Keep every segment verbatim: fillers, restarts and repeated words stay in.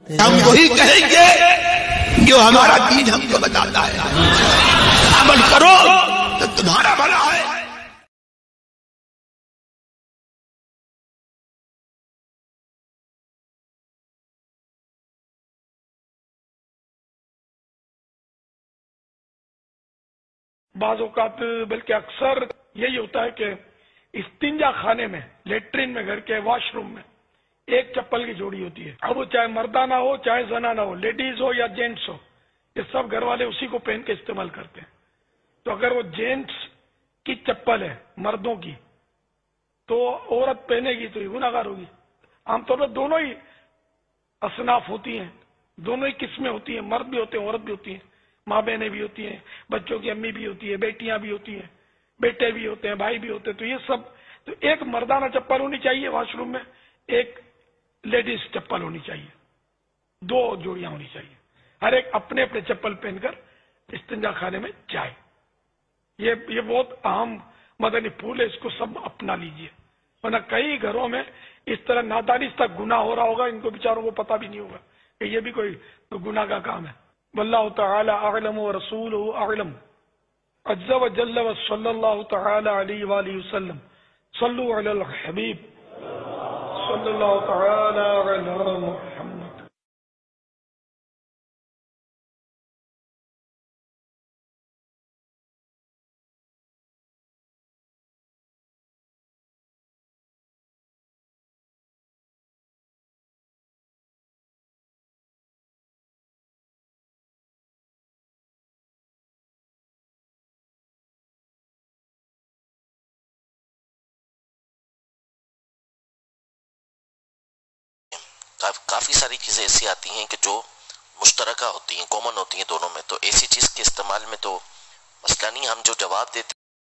ہم وہی کہیں گے جو ہمارا دین ہم کو بتاتا ہے، عمل کرو تو تمہارا بھلا ہے۔ بعض اوقات بلکہ اکثر یہی ہوتا ہے کہ استنجا خانے میں، لیٹرین میں، گھر کے واش روم میں ایک چپل کی جوڑی ہوتی ہے۔ اب وہ چاہے مردانہ ہو چاہے زنانہ ہو، لیڈیز ہو یا جینٹس ہو، یہ سب گھر والے اسی کو پہن کے استعمال کرتے ہیں۔ تو اگر وہ جینٹس کی چپل ہے مردوں کی تو عورت پہنے گی تو یہ گناہ گار ہوگی۔ عام طور پر دونوں ہی اصناف ہوتی ہیں، دونوں ہی قسمیں ہوتی ہیں، مرد بھی ہوتے ہیں عورت بھی ہوتی ہیں، ماں بہنیں بھی ہوتی ہیں، بچوں کی امی بھی ہوتی ہے، بیٹیاں بھی ہوتی ہیں، بیٹے بھی ہوتے ہیں، بھائی بھی ہوتے ہیں۔ تو یہ سب، تو ایک مردانہ چپل ہونی چاہیے واش روم میں، ایک لیڈیز چپل ہونی چاہیے، دو جوڑیاں ہونی چاہیے، ہر ایک اپنے اپنے چپل پہن کر استنجا خانے میں جائے۔ یہ یہ بہت اہم مدنی پھول ہے، اس کو سب اپنا لیجئے، ورنہ کئی گھروں میں اس طرح نادانی تک گناہ ہو رہا ہوگا، ان کو بیچاروں کو پتہ بھی نہیں ہوگا کہ یہ بھی کوئی گناہ کا کام ہے۔ واللہ تعالی اعلم ورسولہ اعلم، عز و جل و صلی اللہ تعالی علیہ وآلہ وسلم، صلو علی الحبیب صلی اللہ تعالی علی محمد۔ کافی ساری چیزیں ایسی آتی ہیں کہ جو مشترکہ ہوتی ہیں، کامن ہوتی ہیں دونوں میں، تو ایسی چیز کے استعمال میں تو مسئلہ نہیں۔ ہم جو جواب دیتے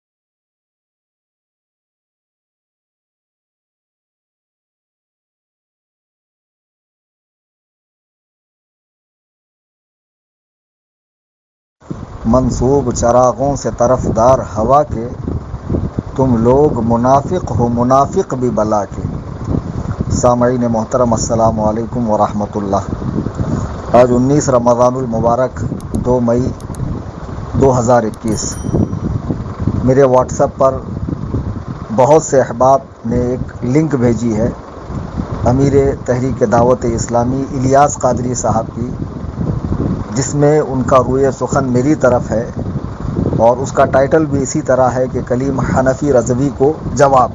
منصوب چراغوں سے طرفدار ہوا کے، تم لوگ منافق ہو منافق بھی بلا کے۔ سامعین محترم السلام علیکم ورحمۃ اللہ۔ آج انیس رمضان المبارک دو مئی دو ہزار اکیس، میرے واٹس ایپ پر بہت سے احباب نے ایک لنک بھیجی ہے امیر تحریک دعوت اسلامی الیاس قادری صاحب کی، جس میں ان کا روئے سخن میری طرف ہے، اور اس کا ٹائٹل بھی اسی طرح ہے کہ کلیم حنفی رضوی کو جواب۔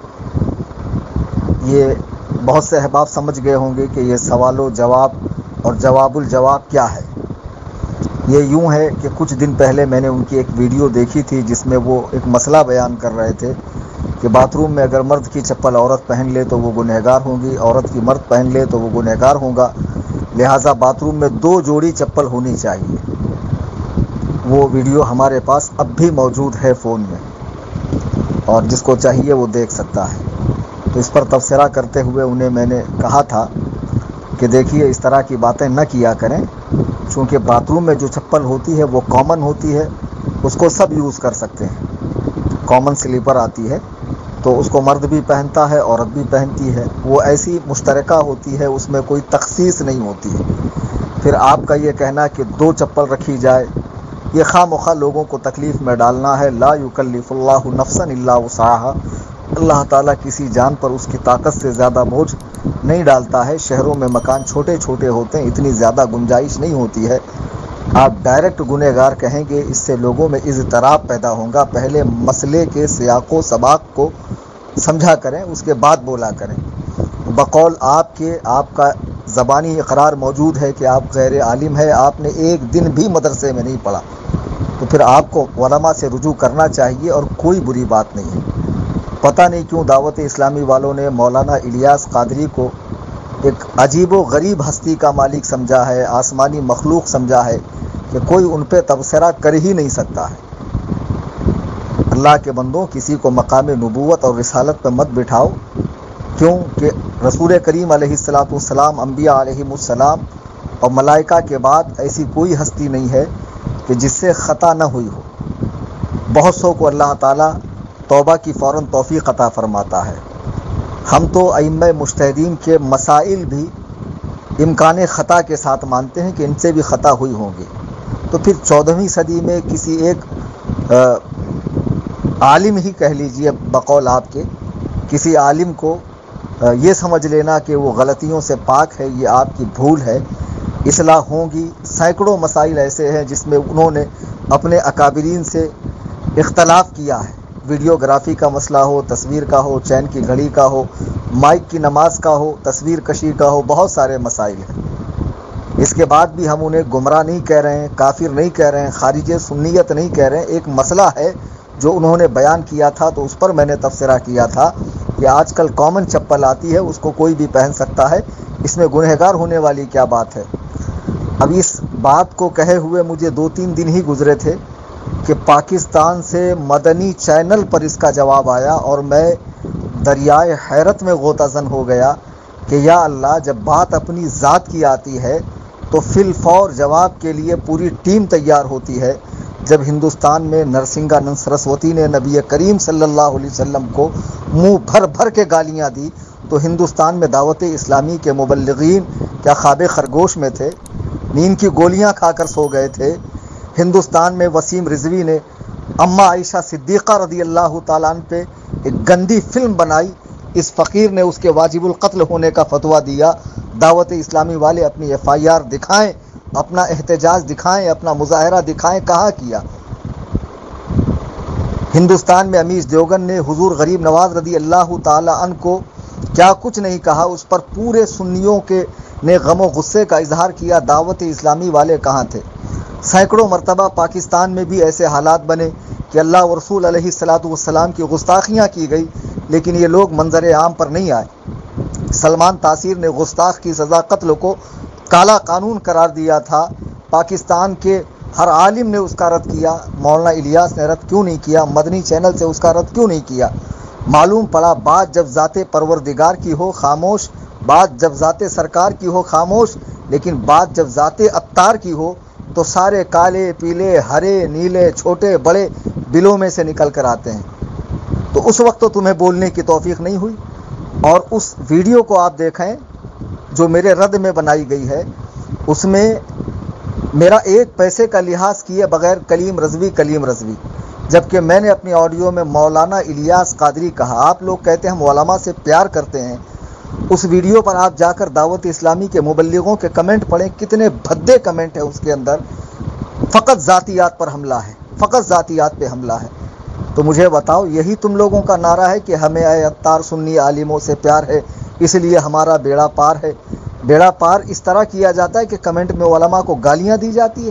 یہ بہت سے احباب سمجھ گئے ہوں گے کہ یہ سوال و جواب اور جواب الجواب کیا ہے۔ یہ یوں ہے کہ کچھ دن پہلے میں نے ان کی ایک ویڈیو دیکھی تھی جس میں وہ ایک مسئلہ بیان کر رہے تھے کہ باتھ روم میں اگر مرد کی چپل عورت پہن لے تو وہ گنہگار ہوں گی، عورت کی مرد پہن لے تو وہ گنہگار ہوگا، لہٰذا باتھ روم میں دو جوڑی چپل ہونی چاہیے۔ وہ ویڈیو ہمارے پاس اب بھی موجود ہے فون میں، اور جس کو چاہیے وہ دیکھ سکتا ہے۔ تو اس پر تبصرہ کرتے ہوئے انہیں میں نے کہا تھا کہ دیکھیے اس طرح کی باتیں نہ کیا کریں، چونکہ باتھ روم میں جو چپل ہوتی ہے وہ کامن ہوتی ہے، اس کو سب یوز کر سکتے ہیں۔ کامن سلیپر آتی ہے تو اس کو مرد بھی پہنتا ہے عورت بھی پہنتی ہے، وہ ایسی مشترکہ ہوتی ہے، اس میں کوئی تخصیص نہیں ہوتی۔ پھر آپ کا یہ کہنا کہ دو چپل رکھی جائے، یہ خواہ مخواہ لوگوں کو تکلیف میں ڈالنا ہے۔ لا یکلف اللہ نفسا الا وسعها، اللہ تعالیٰ کسی جان پر اس کی طاقت سے زیادہ بوجھ نہیں ڈالتا ہے۔ شہروں میں مکان چھوٹے چھوٹے ہوتے ہیں، اتنی زیادہ گنجائش نہیں ہوتی ہے۔ آپ ڈائریکٹ گنہگار کہیں گے، اس سے لوگوں میں اضطراب پیدا ہوگا۔ پہلے مسئلے کے سیاق و سباق کو سمجھا کریں، اس کے بعد بولا کریں۔ بقول آپ کے، آپ کا زبانی اقرار موجود ہے کہ آپ غیر عالم ہے، آپ نے ایک دن بھی مدرسے میں نہیں پڑھا، تو پھر آپ کو علماء سے رجوع کرنا چاہیے، اور کوئی بری بات نہیں ہے۔ پتہ نہیں کیوں دعوت اسلامی والوں نے مولانا الیاس قادری کو ایک عجیب و غریب ہستی کا مالک سمجھا ہے، آسمانی مخلوق سمجھا ہے کہ کوئی ان پہ تبصرہ کر ہی نہیں سکتا ہے۔ اللہ کے بندوں، کسی کو مقام نبوت اور رسالت پہ مت بٹھاؤ، کیوں کہ رسول کریم علیہ الصلاۃ والسلام، انبیاء علیہم السلام اور ملائکہ کے بعد ایسی کوئی ہستی نہیں ہے کہ جس سے خطا نہ ہوئی ہو۔ بہت سو کو اللہ تعالیٰ توبہ کی فوراً توفیق عطا فرماتا ہے۔ ہم تو ائمہ مجتہدین کے مسائل بھی امکان خطا کے ساتھ مانتے ہیں کہ ان سے بھی خطا ہوئی ہوں گی، تو پھر چودہویں صدی میں کسی ایک عالم ہی کہہ لیجئے بقول آپ کے، کسی عالم کو یہ سمجھ لینا کہ وہ غلطیوں سے پاک ہے، یہ آپ کی بھول ہے، اصلاح ہوں گی۔ سینکڑوں مسائل ایسے ہیں جس میں انہوں نے اپنے اکابرین سے اختلاف کیا ہے، ویڈیوگرافی کا مسئلہ ہو، تصویر کا ہو، چین کی گھڑی کا ہو، مائک کی نماز کا ہو، تصویر کشی کا ہو، بہت سارے مسائل ہیں۔ اس کے بعد بھی ہم انہیں گمراہ نہیں کہہ رہے ہیں، کافر نہیں کہہ رہے ہیں، خارج سنیت نہیں کہہ رہے ہیں۔ ایک مسئلہ ہے جو انہوں نے بیان کیا تھا تو اس پر میں نے تبصرہ کیا تھا کہ آج کل کامن چپل آتی ہے، اس کو کوئی بھی پہن سکتا ہے، اس میں گنہگار ہونے والی کیا بات ہے۔ اب اس بات کو کہے ہوئے مجھے دو تین دن ہی گزرے تھے کہ پاکستان سے مدنی چینل پر اس کا جواب آیا، اور میں دریائے حیرت میں غوطہ زن ہو گیا کہ یا اللہ، جب بات اپنی ذات کی آتی ہے تو فی الفور جواب کے لیے پوری ٹیم تیار ہوتی ہے۔ جب ہندوستان میں نرسنگانند سرسوتی نے نبی کریم صلی اللہ علیہ وسلم کو منہ بھر بھر کے گالیاں دی، تو ہندوستان میں دعوت اسلامی کے مبلغین کیا خواب خرگوش میں تھے؟ نیند کی گولیاں کھا کر سو گئے تھے؟ ہندوستان میں وسیم رضوی نے اماں عائشہ صدیقہ رضی اللہ تعالیٰ عنہ پہ ایک گندی فلم بنائی، اس فقیر نے اس کے واجب القتل ہونے کا فتویٰ دیا۔ دعوت اسلامی والے اپنی ایف آئی آر دکھائیں، اپنا احتجاج دکھائیں، اپنا مظاہرہ دکھائیں، کہاں کیا؟ ہندوستان میں امیش دیوبند نے حضور غریب نواز رضی اللہ تعالی عنہ کو کیا کچھ نہیں کہا، اس پر پورے سنیوں کے نے غم و غصے کا اظہار کیا۔ دعوت اسلامی والے کہاں تھے؟ سینکڑوں مرتبہ پاکستان میں بھی ایسے حالات بنے کہ اللہ و رسول علیہ الصلاۃ والسلام کی گستاخیاں کی گئی، لیکن یہ لوگ منظر عام پر نہیں آئے۔ سلمان تاثیر نے گستاخ کی سزا قتل کو کالا قانون قرار دیا تھا، پاکستان کے ہر عالم نے اس کا رد کیا، مولانا الیاس نے رد کیوں نہیں کیا؟ مدنی چینل سے اس کا رد کیوں نہیں کیا؟ معلوم پڑا بات جب ذات پروردگار کی ہو خاموش، بات جب ذات سرکار کی ہو خاموش، لیکن بات جب ذات عطار کی ہو تو سارے کالے پیلے ہرے نیلے چھوٹے بڑے بلوں میں سے نکل کر آتے ہیں۔ تو اس وقت تو تمہیں بولنے کی توفیق نہیں ہوئی۔ اور اس ویڈیو کو آپ دیکھیں جو میرے رد میں بنائی گئی ہے، اس میں میرا ایک پیسے کا لحاظ کیے بغیر کلیم رضوی کلیم رضوی، جبکہ میں نے اپنی آڈیو میں مولانا الیاس قادری کہا۔ آپ لوگ کہتے ہیں ہم علماء سے پیار کرتے ہیں، اس ویڈیو پر آپ جا کر دعوت اسلامی کے مبلغوں کے کمنٹ پڑھیں، کتنے بھدے کمنٹ ہیں اس کے اندر، فقط ذاتیات پر حملہ ہے، فقط ذاتیات پہ حملہ ہے۔ تو مجھے بتاؤ، یہی تم لوگوں کا نعرہ ہے کہ ہمیں اے عطار سنی عالموں سے پیار ہے، اس لیے ہمارا بیڑا پار ہے؟ بیڑا پار اس طرح کیا جاتا ہے کہ کمنٹ میں علماء کو گالیاں دی جاتی ہے؟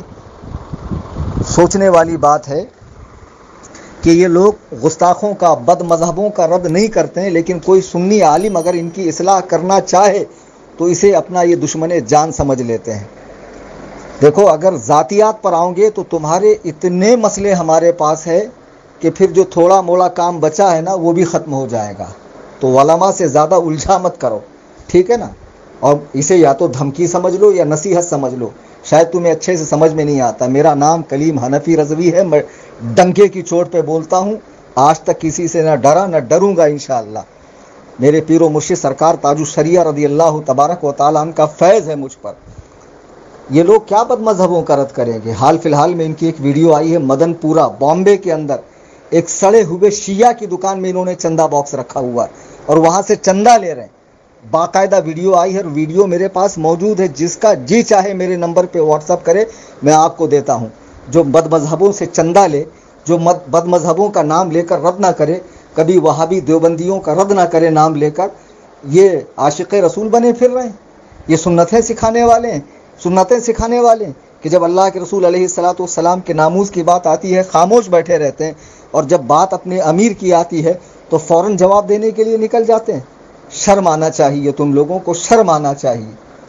سوچنے والی بات ہے کہ یہ لوگ گستاخوں کا، بد مذہبوں کا رد نہیں کرتے ہیں، لیکن کوئی سنی عالم اگر ان کی اصلاح کرنا چاہے تو اسے اپنا یہ دشمن جان سمجھ لیتے ہیں۔ دیکھو، اگر ذاتیات پر آؤں گے تو تمہارے اتنے مسئلے ہمارے پاس ہے کہ پھر جو تھوڑا موڑا کام بچا ہے نا وہ بھی ختم ہو جائے گا۔ تو علماء سے زیادہ الجھا مت کرو، ٹھیک ہے نا؟ اور اسے یا تو دھمکی سمجھ لو یا نصیحت سمجھ لو، شاید تمہیں اچھے سے سمجھ میں نہیں آتا۔ میرا نام کلیم حنفی رضوی ہے، میں ڈنکے کی چوٹ پہ بولتا ہوں، آج تک کسی سے نہ ڈرا نہ ڈروں گا انشاءاللہ۔ میرے پیر و مرشد سرکار تاج الشریعہ رضی اللہ تبارک و تعالیٰ عنہ کا فیض ہے مجھ پر۔ یہ لوگ کیا بد مذہبوں کا رد کریں گے؟ حال فی الحال میں ان کی ایک ویڈیو آئی ہے مدن پورہ بامبے کے اندر، ایک سڑے ہوئے شیعہ کی دکان میں انہوں نے چندہ باکس رکھا ہوا ہے اور وہاں سے چندہ لے رہے ہیں۔ باقاعدہ ویڈیو آئی ہے اور ویڈیو میرے پاس موجود ہے، جس کا جی چاہے میرے نمبر پہ واٹس اپ کرے، میں آپ کو دیتا ہوں۔ جو بد مذہبوں سے چندہ لے، جو بد مذہبوں کا نام لے کر رد نہ کرے، کبھی وہابی دیوبندیوں کا رد نہ کرے نام لے کر، یہ عاشق رسول بنے پھر رہے ہیں، یہ سنتیں سکھانے والے ہیں، سنتیں سکھانے والے ہیں کہ جب اللہ کے رسول علیہ الصلاۃ والسلام کے ناموز کی بات آتی ہے خاموش بیٹھے رہتے ہیں، اور جب بات اپنے امیر کی آتی ہے تو فوراً جواب دینے کے لیے نکل جاتے ہیں۔ شرم آنا چاہیے، تم لوگوں کو شرم آنا چاہیے۔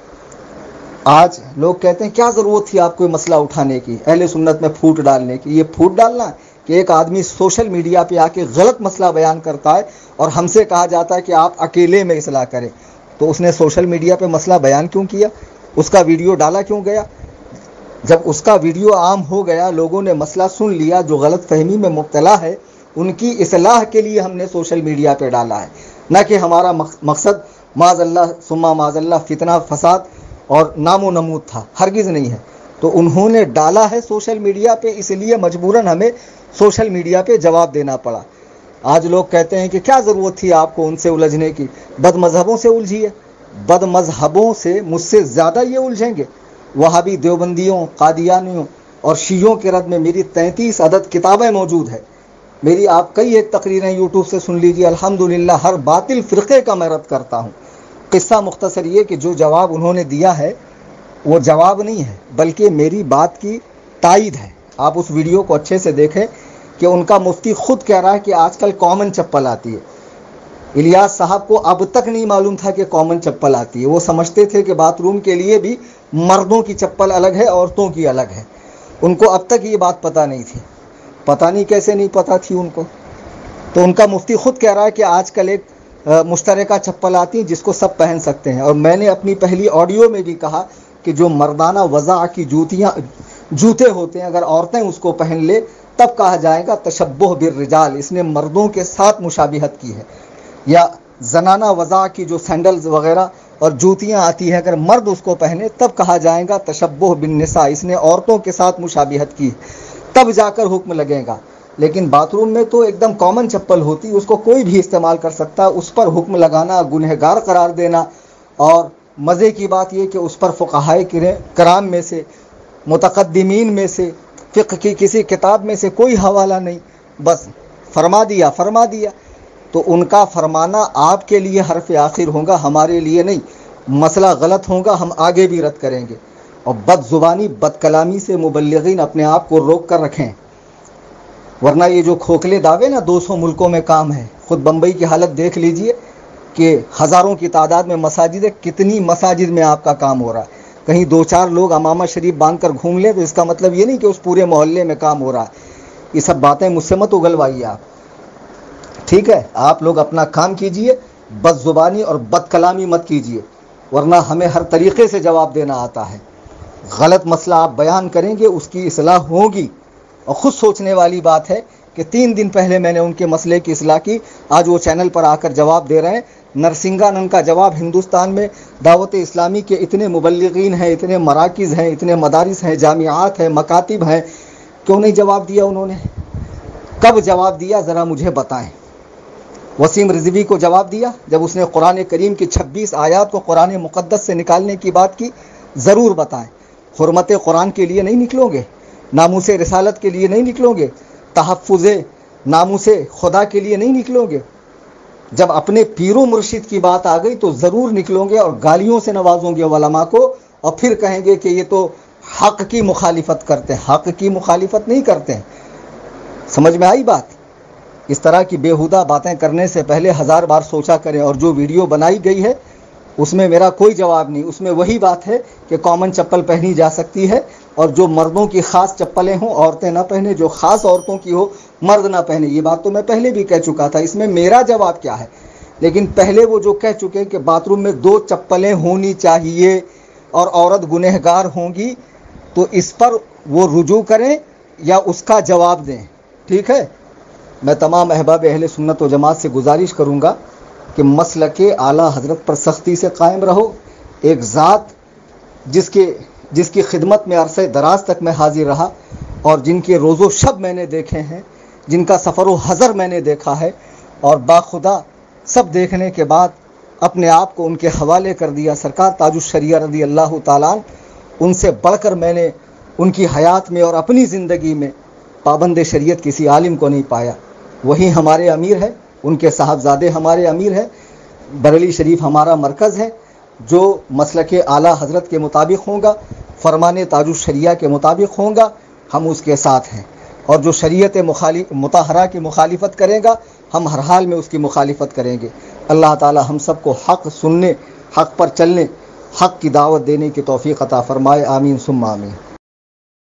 آج لوگ کہتے ہیں کیا ضرورت تھی آپ کو مسئلہ اٹھانے کی، اہل سنت میں پھوٹ ڈالنے کی؟ یہ پھوٹ ڈالنا کہ ایک آدمی سوشل میڈیا پہ آ کے غلط مسئلہ بیان کرتا ہے اور ہم سے کہا جاتا ہے کہ آپ اکیلے میں اصلاح کریں، تو اس نے سوشل میڈیا پہ مسئلہ بیان کیوں کیا؟ اس کا ویڈیو ڈالا کیوں گیا؟ جب اس کا ویڈیو عام ہو گیا، لوگوں نے مسئلہ سن لیا، جو غلط فہمی میں مبتلا ہے ان کی اصلاح کے لیے ہم نے سوشل میڈیا پہ ڈالا ہے، نہ کہ ہمارا مقصد معاذ اللہ ثم معاذ اللہ فتنہ فساد اور نام و نمود تھا، ہرگز نہیں ہے. تو انہوں نے ڈالا ہے سوشل میڈیا پہ، اس لیے مجبوراً ہمیں سوشل میڈیا پہ جواب دینا پڑا. آج لوگ کہتے ہیں کہ کیا ضرورت تھی آپ کو ان سے الجھنے کی، بد مذہبوں سے الجھیے. بد مذہبوں سے مجھ سے زیادہ یہ الجھیں گے. وہابی دیوبندیوں، قادیانیوں اور شیعوں کے رد میں میری تینتیس عدد کتابیں موجود ہیں. میری آپ کئی ایک تقریریں یوٹیوب سے سن لیجیے. الحمدللہ ہر باطل فرقے کا میں رد کرتا ہوں. قصہ مختصر یہ کہ جو جواب انہوں نے دیا ہے وہ جواب نہیں ہے بلکہ میری بات کی تائید ہے. آپ اس ویڈیو کو اچھے سے دیکھیں کہ ان کا مفتی خود کہہ رہا ہے کہ آج کل کامن چپل آتی ہے. الیاس صاحب کو اب تک نہیں معلوم تھا کہ کامن چپل آتی ہے. وہ سمجھتے تھے کہ باتھ روم کے لیے بھی مردوں کی چپل الگ ہے، عورتوں کی الگ ہے. ان کو اب تک یہ بات پتہ نہیں تھی. پتہ نہیں کیسے نہیں پتہ تھی ان کو. تو ان کا مفتی خود کہہ رہا ہے کہ آج کل ایک مشترکہ چپل آتی ہے جس کو سب پہن سکتے ہیں. اور میں نے اپنی پہلی آڈیو میں بھی کہا کہ جو مردانہ وضع کی جوتیاں جوتے ہوتے ہیں اگر عورتیں اس کو پہن لے تب کہا جائے گا تشبہ بالرجال، اس نے مردوں کے ساتھ مشابہت کی ہے. یا زنانہ وضع کی جو سینڈلز وغیرہ اور جوتیاں آتی ہیں اگر مرد اس کو پہنے تب کہا جائے گا تشبہ بالنساء، اس نے عورتوں کے ساتھ مشابہت کی، تب جا کر حکم لگے گا. لیکن باتھ روم میں تو ایک دم کامن چپل ہوتی، اس کو کوئی بھی استعمال کر سکتا. اس پر حکم لگانا، گنہگار قرار دینا، اور مزے کی بات یہ کہ اس پر فقہائے کرام میں سے، متقدمین میں سے، فقہ کی کسی کتاب میں سے کوئی حوالہ نہیں، بس فرما دیا فرما دیا. تو ان کا فرمانا آپ کے لیے حرف آخر ہوگا، ہمارے لیے نہیں. مسئلہ غلط ہوگا ہم آگے بھی رد کریں گے. اور بد زبانی بد کلامی سے مبلغین اپنے آپ کو روک کر رکھیں، ورنہ یہ جو کھوکھلے دعوے نا دو سو ملکوں میں کام ہے. خود بمبئی کی حالت دیکھ لیجئے کہ ہزاروں کی تعداد میں مساجد ہے، کتنی مساجد میں آپ کا کام ہو رہا ہے. کہیں دو چار لوگ امامہ شریف باندھ کر گھوم لیں تو اس کا مطلب یہ نہیں کہ اس پورے محلے میں کام ہو رہا ہے. یہ سب باتیں مجھ سے مت اگلوائیے آپ، ٹھیک ہے؟ آپ لوگ اپنا کام کیجئے، بد زبانی اور بد کلامی مت کیجئے، ورنہ ہمیں ہر طریقے سے جواب دینا آتا ہے. غلط مسئلہ آپ بیان کریں گے اس کی اصلاح ہوگی. اور خود سوچنے والی بات ہے کہ تین دن پہلے میں نے ان کے مسئلے کی اصلاح کی، آج وہ چینل پر آ کر جواب دے رہے ہیں. نرسنگانند کا جواب ہندوستان میں دعوت اسلامی کے اتنے مبلغین ہیں، اتنے مراکز ہیں، اتنے مدارس ہیں، جامعات ہیں، مکاتب ہیں، کیوں نہیں جواب دیا انہوں نے؟ کب جواب دیا ذرا مجھے بتائیں. وسیم رضوی کو جواب دیا جب اس نے قرآن کریم کی چھبیس آیات کو قرآن مقدس سے نکالنے کی بات کی؟ ضرور بتائیں. حرمت قرآن کے لیے نہیں نکلو گے، ناموس رسالت کے لیے نہیں نکلو گے، تحفظ ناموس خدا کے لیے نہیں نکلو گے؟ جب اپنے پیر و مرشد کی بات آ گئی تو ضرور نکلو گے اور گالیوں سے نوازوں گے علماء کو، اور پھر کہیں گے کہ یہ تو حق کی مخالفت کرتے ہیں. حق کی مخالفت نہیں کرتے ہیں. سمجھ میں آئی بات؟ اس طرح کی بیہودہ باتیں کرنے سے پہلے ہزار بار سوچا کریں. اور جو ویڈیو بنائی گئی ہے اس میں میرا کوئی جواب نہیں. اس میں وہی بات ہے کہ کامن چپل پہنی جا سکتی ہے، اور جو مردوں کی خاص چپلیں ہوں عورتیں نہ پہنے، جو خاص عورتوں کی ہو مرد نہ پہنے. یہ بات تو میں پہلے بھی کہہ چکا تھا، اس میں میرا جواب کیا ہے؟ لیکن پہلے وہ جو کہہ چکے کہ باتھ روم میں دو چپلیں ہونی چاہیے اور عورت گنہگار ہوں گی، تو اس پر وہ رجوع کریں یا اس کا جواب دیں. ٹھیک ہے؟ میں تمام احباب اہل سنت و جماعت سے گزارش کروں گا کہ مسلک اعلیٰ حضرت پر سختی سے قائم رہو. ایک ذات جس کے جس کی خدمت میں عرصہ دراز تک میں حاضر رہا، اور جن کے روز و شب میں نے دیکھے ہیں، جن کا سفر و حضر میں نے دیکھا ہے، اور باخدا سب دیکھنے کے بعد اپنے آپ کو ان کے حوالے کر دیا. سرکار تاج الشریعہ رضی اللہ تعالیٰ ان سے بڑھ کر میں نے ان کی حیات میں اور اپنی زندگی میں پابند شریعت کسی عالم کو نہیں پایا. وہی ہمارے امیر ہے، ان کے صاحبزادے ہمارے امیر ہیں. بریلی شریف ہمارا مرکز ہے. جو مسلک اعلیٰ حضرت کے مطابق ہوگا، فرمان تاج الشریعہ کے مطابق ہوگا، ہم اس کے ساتھ ہیں. اور جو شریعت مخالف مطہرہ کی مخالفت کرے گا، ہم ہر حال میں اس کی مخالفت کریں گے. اللہ تعالی ہم سب کو حق سننے، حق پر چلنے، حق کی دعوت دینے کی توفیق عطا فرمائے. آمین ثم آمین.